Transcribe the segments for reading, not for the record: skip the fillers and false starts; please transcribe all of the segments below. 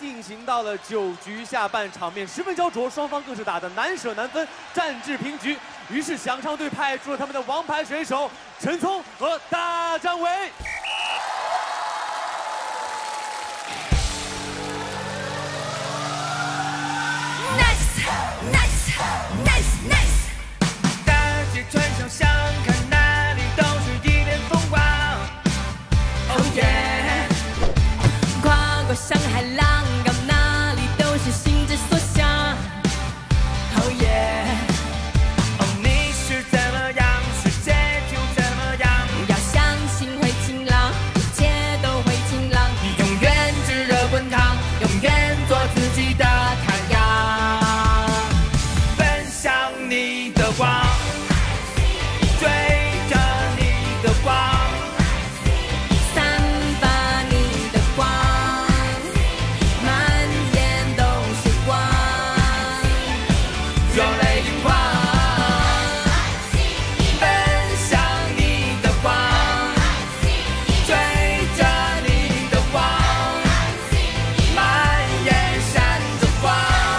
进行到了9局下半，场面十分焦灼，双方更是打得难舍难分，战至平局。于是响畅队派出了他们的王牌水手陈聪和大张伟。 想看哪里都是一片风光 ，Oh yeah！ 跨过山海浪高，哪里都是心之所向 ，Oh yeah！ 哦，你是怎么样，世界就怎么样。要相信会晴朗，一切都会晴朗。你永远炙热滚烫，永远做自己的太阳，奔向你的光。 追着你的光，散发你的光，满眼都是光，热泪盈眶。奔向你的光，追着你的光，满眼闪着光。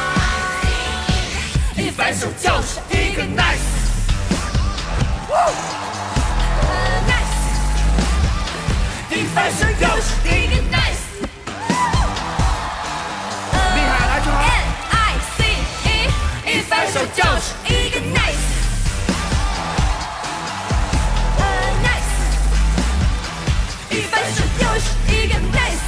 一反手就是一个 nice。 一翻身又是一个 nice， 厉害来就好。NICE， 一翻手就是一个 nice， nice， 一翻手又是一个 nice，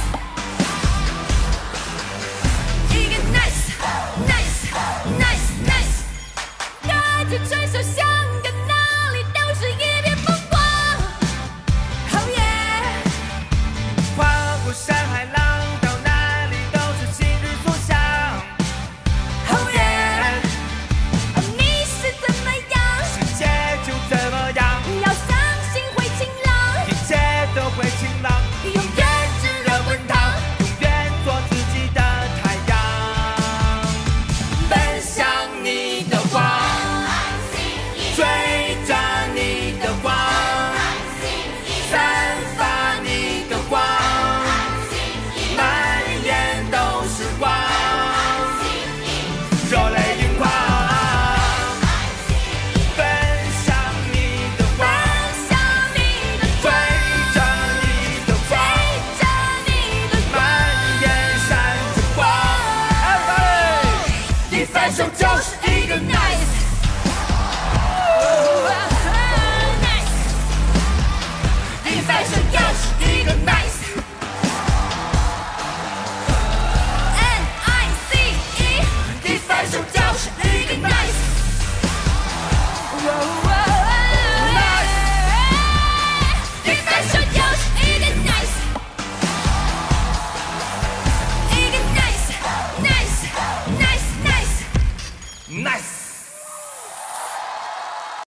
一个 nice， 大家传手香港哪里都是一片风光。 山海浪到哪里都是心之所向 ，Oh yeah！ 你是怎么样，世界就怎么样。要相信会晴朗，一切都会晴朗。永远炙热滚烫，永远做自己的太阳，奔向你的光，追着你的光，散发你的光。 热泪盈眶，奔向你的光，追着你的光，满眼闪着光。Everybody， 一翻手就是。